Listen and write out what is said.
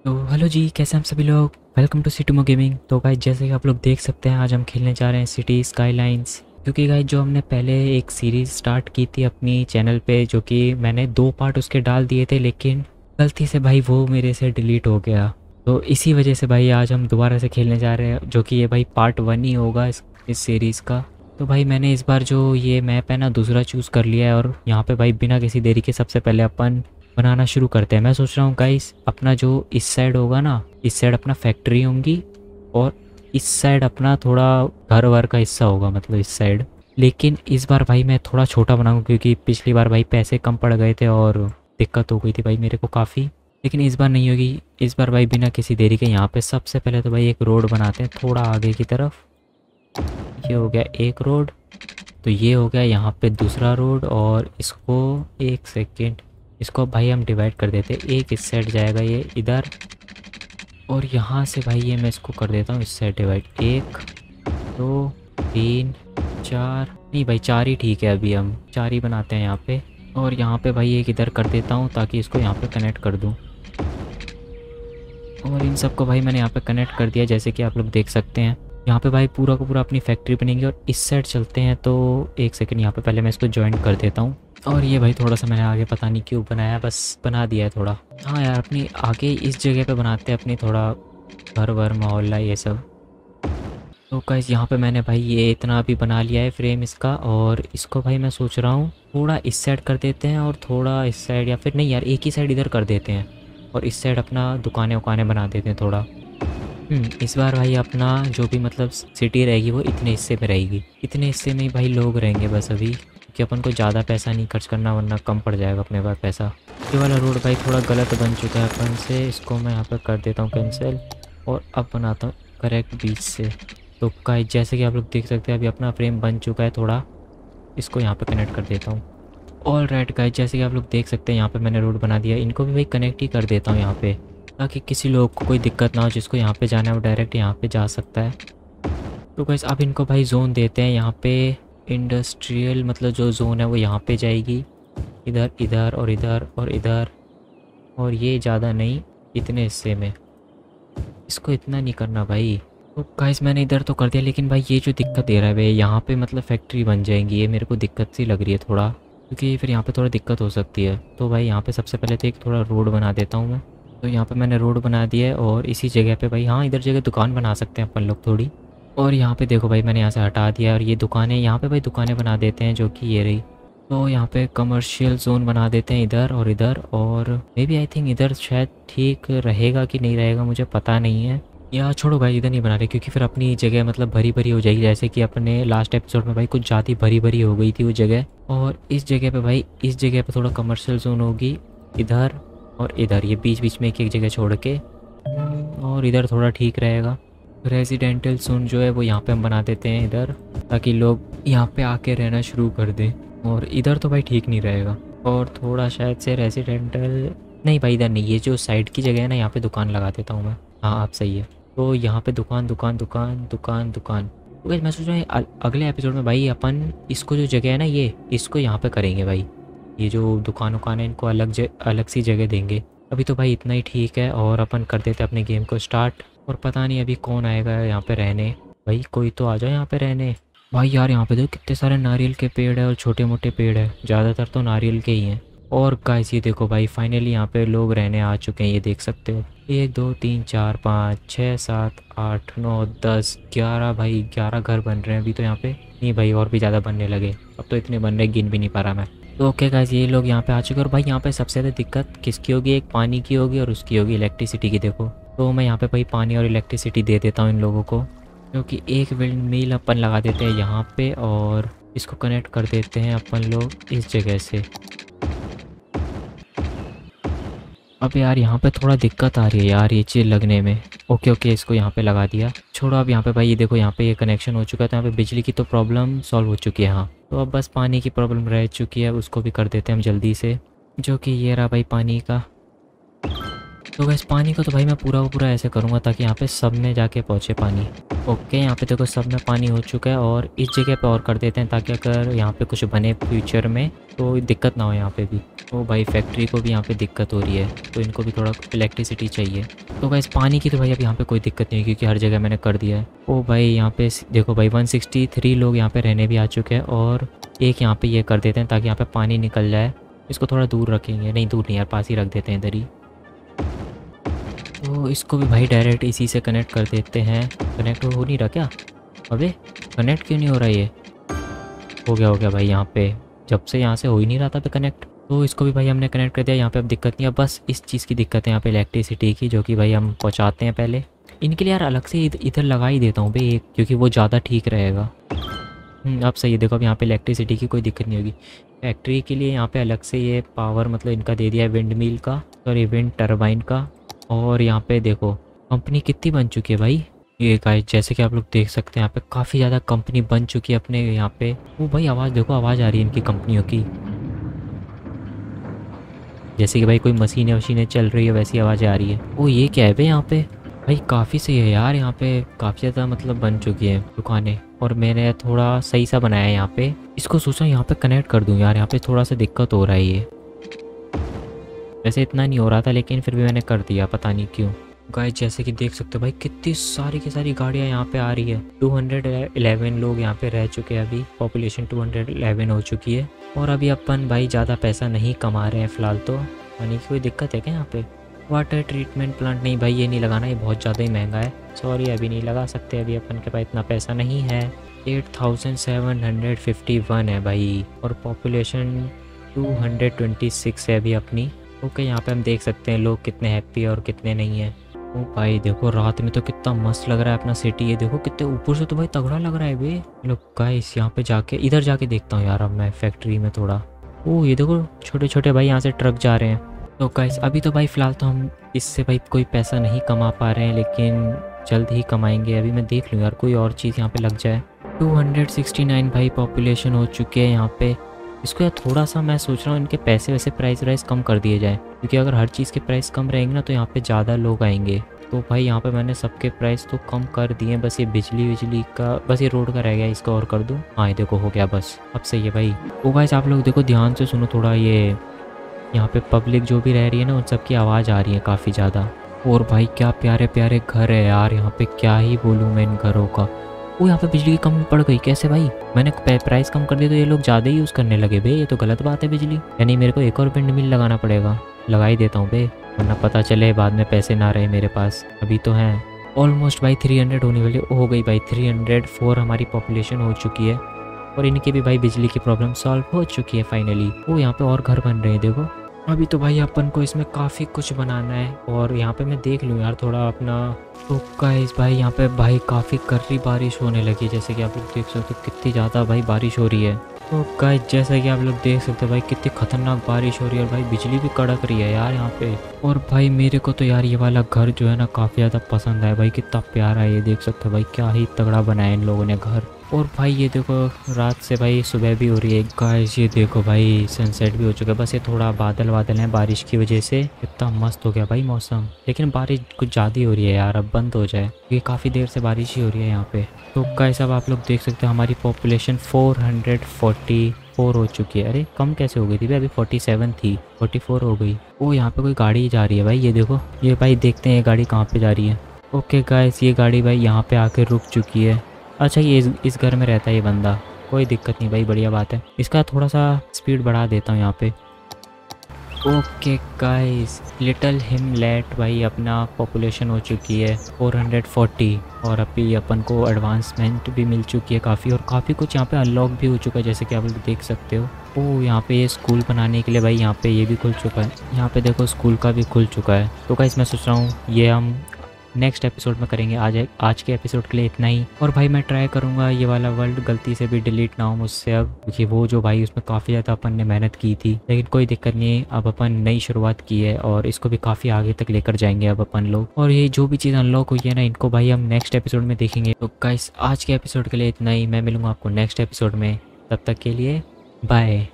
तो हेलो जी, कैसे हैं हम सभी लोग। वेलकम टू सिटीमो गेमिंग। तो गाइस जैसे कि आप लोग देख सकते हैं, आज हम खेलने जा रहे हैं सिटी स्काईलाइंस। क्योंकि गाइस जो हमने पहले एक सीरीज़ स्टार्ट की थी अपनी चैनल पे, जो कि मैंने 2 पार्ट उसके डाल दिए थे, लेकिन गलती से भाई वो मेरे से डिलीट हो गया। तो इसी वजह से भाई आज हम दोबारा से खेलने जा रहे हैं, जो कि ये भाई पार्ट 1 ही होगा इस सीरीज़ का। तो भाई मैंने इस बार जो ये मैप है ना, दूसरा चूज़ कर लिया है। और यहाँ पे भाई बिना किसी देरी के सबसे पहले अपन बनाना शुरू करते हैं। मैं सोच रहा हूँ गाइस, अपना जो इस साइड होगा ना, इस साइड अपना फैक्ट्री होंगी, और इस साइड अपना थोड़ा घर वर का हिस्सा होगा, मतलब इस साइड। लेकिन इस बार भाई मैं थोड़ा छोटा बनाऊँ, क्योंकि पिछली बार भाई पैसे कम पड़ गए थे और दिक्कत हो गई थी भाई मेरे को काफ़ी। लेकिन इस बार नहीं होगी। इस बार भाई बिना किसी देरी के यहाँ पे सबसे पहले तो भाई एक रोड बनाते हैं थोड़ा आगे की तरफ। ये हो गया एक रोड। तो ये हो गया यहाँ पे दूसरा रोड, और इसको एक सेकेंड, इसको भाई हम डिवाइड कर देते हैं। एक इस साइड जाएगा ये इधर, और यहाँ से भाई ये मैं इसको कर देता हूँ इस साइड डिवाइड। 1 2 3 4, नहीं भाई 4 ही ठीक है, अभी हम 4 ही बनाते हैं यहाँ पे। और यहाँ पे भाई एक इधर कर देता हूँ ताकि इसको यहाँ पे कनेक्ट कर दूँ। और इन सबको भाई मैंने यहाँ पे कनेक्ट कर दिया, जैसे कि आप लोग देख सकते हैं। यहाँ पे भाई पूरा का पूरा अपनी फैक्ट्री बनेगी। और इस साइड चलते हैं, तो एक सेकंड यहाँ पे पहले मैं इसको ज्वाइन कर देता हूँ। और ये भाई थोड़ा सा मैंने आगे पता नहीं क्यों बनाया, बस बना दिया है थोड़ा। हाँ यार, अपनी आगे इस जगह पे बनाते हैं अपनी थोड़ा घर वर मोहल्ला ये सब। तो गाइस यहाँ पे मैंने भाई ये इतना अभी बना लिया है फ्रेम इसका। और इसको भाई मैं सोच रहा हूँ थोड़ा इस साइड कर देते हैं और थोड़ा इस साइड, या फिर नहीं यार एक ही साइड इधर कर देते हैं, और इस साइड अपना दुकानें उकानें बना देते हैं थोड़ा। इस बार भाई अपना जो भी मतलब सिटी रहेगी वो इतने हिस्से में रहेगी। इतने हिस्से में ही भाई लोग रहेंगे बस अभी, क्योंकि अपन को ज़्यादा पैसा नहीं खर्च करना, वरना कम पड़ जाएगा अपने पास पैसा। ये वाला रोड भाई थोड़ा गलत बन चुका है अपन से, इसको मैं यहाँ पर कर देता हूँ कैंसिल, और अब बनाता हूँ करेक्ट बीच से। तो गाइस जैसे कि आप लोग देख सकते हैं, अभी अपना फ्रेम बन चुका है थोड़ा। इसको यहाँ पे कनेक्ट कर देता हूँ। ऑल राइट गाइस, जैसे कि आप लोग देख सकते हैं यहाँ पे मैंने रोड बना दिया। इनको भी भाई कनेक्ट ही कर देता हूँ यहाँ पे, ताकि किसी लोग को कोई दिक्कत ना हो। जिसको यहाँ पे जाना है वो डायरेक्ट यहाँ पे जा सकता है। तो गाइस अब इनको भाई जोन देते हैं यहाँ पे। इंडस्ट्रियल मतलब जो जोन है वो यहाँ पे जाएगी, इधर इधर और इधर और इधर। और ये ज़्यादा नहीं, इतने हिस्से में। इसको इतना नहीं करना भाई। तो गाइस मैंने इधर तो कर दिया, लेकिन भाई ये जो दिक्कत दे रहा है भाई, यहाँ पे मतलब फैक्ट्री बन जाएंगी, ये मेरे को दिक्कत सी लग रही है थोड़ा, क्योंकि फिर यहाँ पे थोड़ा दिक्कत हो सकती है। तो भाई यहाँ पे सबसे पहले तो एक थोड़ा रोड बना देता हूँ मैं। तो यहाँ पे मैंने रोड बना दिया है, और इसी जगह पे भाई, हाँ इधर जगह दुकान बना सकते हैं अपन लोग थोड़ी। और यहाँ पे देखो भाई मैंने यहाँ से हटा दिया, और ये दुकानें यहाँ पे भाई दुकानें बना देते हैं, जो कि ये रही। तो यहाँ पे कमर्शियल जोन बना देते हैं इधर और इधर। और मे बी आई थिंक इधर शायद ठीक रहेगा कि नहीं रहेगा, मुझे पता नहीं है। या छोड़ो भाई, इधर नहीं बना रहे, क्योंकि फिर अपनी जगह मतलब भरी भरी हो जाएगी, जैसे कि अपने लास्ट एपिसोड में भाई कुछ ज़्यादा भरी भरी हो गई थी वो जगह। और इस जगह पे भाई, इस जगह पे थोड़ा कमर्शियल जोन होगी, इधर और इधर, ये बीच बीच में एक एक जगह छोड़ के। और इधर थोड़ा ठीक रहेगा। रेजिडेंटल जोन जो है वो यहाँ पे हम बना देते हैं इधर, ताकि लोग यहाँ पे आके रहना शुरू कर दें। और इधर तो भाई ठीक नहीं रहेगा। और थोड़ा शायद से रेजिडेंटल, नहीं भाई इधर नहीं, ये जो साइड की जगह है ना, यहाँ पे दुकान लगा देता हूँ मैं। हाँ आप सही है। तो यहाँ पे दुकान दुकान दुकान दुकान दुकान। तो गाइस मैं सोच रहा हूँ अगले एपिसोड में भाई अपन इसको जो जगह है ना, ये इसको यहाँ पे करेंगे भाई। ये जो दुकान उकान है इनको अलग सी जगह देंगे। अभी तो भाई इतना ही ठीक है, और अपन कर देते हैं अपने गेम को स्टार्ट। और पता नहीं अभी कौन आएगा यहाँ पे रहने। भाई कोई तो आ जाओ यहाँ पे रहने। भाई यार यहाँ पे देखो कितने सारे नारियल के पेड़ है, और छोटे मोटे पेड़ है, ज़्यादातर तो नारियल के ही हैं। और गाइस ये देखो भाई फाइनली यहाँ पे लोग रहने आ चुके हैं, ये देख सकते हो। 1 2 3 4 5 6 7 8 9 10 11 भाई 11 घर बन रहे हैं अभी तो यहाँ पे। नहीं भाई और भी ज़्यादा बनने लगे, अब तो इतने बन रहे गिन भी नहीं पा रहा मैं। तो ओके गाइस, ये लोग यहाँ पे आ चुके हैं। और भाई यहाँ पे सबसे ज़्यादा दिक्कत किसकी होगी, एक पानी की होगी और उसकी होगी इलेक्ट्रिसिटी की। देखो तो मैं यहाँ पे भाई पानी और इलेक्ट्रिसिटी दे देता हूँ इन लोगों को, क्योंकि एक विंड मिल अपन लगा देते हैं यहाँ पे, और इसको कनेक्ट कर देते हैं अपन लोग इस जगह से। अब यार यहाँ पे थोड़ा दिक्कत आ रही है यार ये चीज़ लगने में। ओके ओके, इसको यहाँ पे लगा दिया। छोड़ो, अब यहाँ पे भाई ये देखो यहाँ पे ये कनेक्शन हो चुका है, तो यहाँ पे बिजली की तो प्रॉब्लम सॉल्व हो चुकी है। हाँ तो अब बस पानी की प्रॉब्लम रह चुकी है, उसको भी कर देते हैं हम जल्दी से, जो कि ये रहा भाई पानी का। तो गैस पानी को तो भाई मैं पूरा का पूरा ऐसे करूँगा ताकि यहाँ पे सब में जाके पहुँचे पानी। ओके यहाँ पे देखो सब में पानी हो चुका है, और इस जगह पे और कर देते हैं ताकि अगर यहाँ पे कुछ बने फ्यूचर में तो दिक्कत ना हो यहाँ पे भी। तो भाई फैक्ट्री को भी यहाँ पे दिक्कत हो रही है, तो इनको भी थोड़ा इलेक्ट्रिसिटी चाहिए। तो गाइस पानी की तो भाई अब यहाँ पे कोई दिक्कत नहीं है क्योंकि हर जगह मैंने कर दिया है। ओ भाई यहाँ पे देखो भाई 163 लोग यहाँ पे रहने भी आ चुके हैं और एक यहाँ पे ये कर देते हैं ताकि यहाँ पे पानी निकल जाए। इसको थोड़ा दूर रखेंगे, नहीं दूर नहीं यार, पास ही रख देते हैं इधर ही। तो इसको भी भाई डायरेक्ट इसी से कनेक्ट कर देते हैं। कनेक्ट हो नहीं रहा क्या? अबे कनेक्ट क्यों नहीं हो रहा ये? हो गया भाई यहाँ पे, जब से यहाँ से हो ही नहीं रहा था पे कनेक्ट। तो इसको भी भाई हमने कनेक्ट कर दिया। यहाँ पे अब दिक्कत नहीं है, बस इस चीज़ की दिक्कत है यहाँ पे इलेक्ट्रिसिटी की, जो कि भाई हम पहुँचाते हैं पहले। इनके लिए यार अलग से इधर लगा ही देता हूँ भाई एक, क्योंकि वो ज़्यादा ठीक रहेगा। अब सही है। देखो अब यहाँ पे इलेक्ट्रिसिटी की कोई दिक्कत नहीं होगी। फैक्ट्री के लिए यहाँ पे अलग से ये पावर मतलब इनका दे दिया है, विंड मिल का, सॉरी विंड टर्बाइन का। और यहाँ पे देखो कंपनी कितनी बन चुकी है भाई। ये गाइस जैसे कि आप लोग देख सकते हैं यहाँ पे काफ़ी ज़्यादा कंपनी बन चुकी है अपने यहाँ पे। वो भाई आवाज़ देखो, आवाज़ आ रही है इनकी कंपनियों की, जैसे कि भाई कोई मशीनें वशीनें चल रही है वैसी आवाज़ें आ रही है। ओ ये क्या है भाई यहाँ पे? भाई काफ़ी सही है यार, यहाँ पे काफ़ी ज़्यादा मतलब बन चुकी है दुकानें। और मैंने थोड़ा सही सा बनाया है यहाँ पे। इसको सोचा यहाँ पे कनेक्ट कर दूँ यार, यहाँ पे थोड़ा सा दिक्कत हो रहा है ये। वैसे इतना नहीं हो रहा था लेकिन फिर भी मैंने कर दिया, पता नहीं क्यों। गाइस जैसे कि देख सकते हो भाई कितनी सारी की सारी गाड़ियाँ यहाँ पे आ रही है। 211 लोग यहाँ पे रह चुके हैं अभी, पॉपुलेशन 211 हो चुकी है। और अभी अपन भाई ज़्यादा पैसा नहीं कमा रहे हैं फ़िलहाल। तो पानी की कोई दिक्कत है क्या यहाँ पे? वाटर ट्रीटमेंट प्लांट नहीं भाई, ये नहीं लगाना, ये बहुत ज़्यादा ही महंगा है। सॉरी अभी नहीं लगा सकते, अभी अपन के पास इतना पैसा नहीं है। 8751 है भाई और पॉपुलेशन 226 है अभी अपनी। ओके यहाँ पे हम देख सकते हैं लोग कितने हैप्पी और कितने नहीं है। ओ भाई देखो रात में तो कितना मस्त लग रहा है अपना सिटी। ये देखो कितने ऊपर से तो भाई तगड़ा लग रहा है बे। लोग गाइस यहाँ पे जाके इधर जाके देखता हूँ यार अब मैं फैक्ट्री में थोड़ा। ओ ये देखो छोटे छोटे भाई यहाँ से ट्रक जा रहे हैं। तो गाइस अभी तो भाई फ़िलहाल तो हम इससे भाई कोई पैसा नहीं कमा पा रहे हैं, लेकिन जल्द ही कमाएंगे। अभी मैं देख लूँ यार कोई और चीज़ यहाँ पे लग जाए। 269 भाई पॉपुलेशन हो चुकी है यहाँ पे। इसको यार थोड़ा सा मैं सोच रहा हूँ इनके पैसे वैसे प्राइस कम कर दिए जाए, क्योंकि अगर हर चीज़ के प्राइस कम रहेंगे ना तो यहाँ पे ज़्यादा लोग आएंगे। तो भाई यहाँ पे मैंने सबके प्राइस तो कम कर दिए, बस ये बिजली का, बस ये रोड का रह गया, इसको और कर दूँ। हाँ ये देखो हो गया बस, अब सही है भाई। ओ गाइस आप लोग देखो ध्यान से सुनो थोड़ा, ये यहाँ पे पब्लिक जो भी रह रही है ना उन सबकी आवाज़ आ रही है काफ़ी ज़्यादा। और भाई क्या प्यारे प्यारे घर है यार यहाँ पे, क्या ही बोलूँ मैं इन घरों का। वो यहाँ पे बिजली की कमी पड़ गई कैसे भाई? मैंने प्राइस कम कर दिया तो ये लोग ज़्यादा ही यूज़ करने लगे बे, ये तो गलत बात है बिजली। यानी मेरे को एक और विंड मिल लगाना पड़ेगा। लगा ही देता हूँ बे, वरना पता चले बाद में पैसे ना रहे मेरे पास। अभी तो हैं ऑलमोस्ट भाई 300 होने वाली हो गई भाई। 304 हमारी पॉपुलेशन हो चुकी है और इनकी भी भाई बिजली की प्रॉब्लम सॉल्व हो चुकी है फाइनली। वो यहाँ पे और घर बन रहे हैं देखो। अभी तो भाई अपन को इसमें काफ़ी कुछ बनाना है। और यहाँ पे मैं देख लूँ यार थोड़ा अपना। तो गाइस भाई यहाँ पे भाई काफ़ी कर्री बारिश होने लगी, जैसे कि आप लोग देख सकते हो कितनी ज़्यादा भाई बारिश हो रही है। तो गाइस जैसा कि आप लोग देख सकते हो भाई कितनी खतरनाक बारिश हो रही है और भाई बिजली भी कड़क रही है यार यहाँ पे। और भाई मेरे को तो यार ये वाला घर जो है ना काफ़ी ज़्यादा पसंद है भाई, कितना प्यारा है ये, देख सकते हो भाई क्या ही तगड़ा बनाया इन लोगों ने घर। और भाई ये देखो रात से भाई सुबह भी हो रही है गाइस, ये देखो भाई सनसेट भी हो चुका है। बस ये थोड़ा बादल हैं बारिश की वजह से, कितना मस्त हो गया भाई मौसम। लेकिन बारिश कुछ ज़्यादा ही हो रही है यार, अब बंद हो जाए, ये काफ़ी देर से बारिश ही हो रही है यहाँ पे। तो गाइस अब आप लोग देख सकते हो हमारी पॉपुलेशन 444 हो चुकी है। अरे कम कैसे हो गई थी भाई, अभी 47 थी, 44 हो गई। ओ यहाँ पे कोई गाड़ी जा रही है भाई, ये देखो, ये भाई देखते हैं ये गाड़ी कहाँ पे जा रही है। ओके गाइस ये गाड़ी भाई यहाँ पे आके रुक चुकी है। अच्छा ये इस घर में रहता है ये बंदा, कोई दिक्कत नहीं भाई, बढ़िया बात है। इसका थोड़ा सा स्पीड बढ़ा देता हूँ यहाँ पे। ओके गाइस लिटिल हिमलेट भाई अपना पॉपुलेशन हो चुकी है 440 और अभी अपन को एडवांसमेंट भी मिल चुकी है काफ़ी, और काफ़ी कुछ यहाँ पे अनलॉक भी हो चुका है जैसे कि आप लोग देख सकते हो। ओ यहाँ पे ये स्कूल बनाने के लिए भाई यहाँ पे ये भी खुल चुका है, यहाँ पे देखो स्कूल का भी खुल चुका है। तो गाइस मैं सोच रहा हूँ ये हम नेक्स्ट एपिसोड में करेंगे। आज के एपिसोड के लिए इतना ही। और भाई मैं ट्राई करूँगा ये वाला वर्ल्ड गलती से भी डिलीट ना हो मुझसे अब, क्योंकि वो जो भाई उसमें काफ़ी ज़्यादा अपन ने मेहनत की थी। लेकिन कोई दिक्कत नहीं, अब अपन नई शुरुआत की है और इसको भी काफ़ी आगे तक लेकर जाएंगे अब अपन लोग। और ये जो भी चीज़ अनलॉक हुई है ना इनको भाई हम नेक्स्ट एपिसोड में देखेंगे। तो गाइस आज के एपिसोड के लिए इतना ही, मैं मिलूँगा आपको नेक्स्ट एपिसोड में, तब तक के लिए बाय।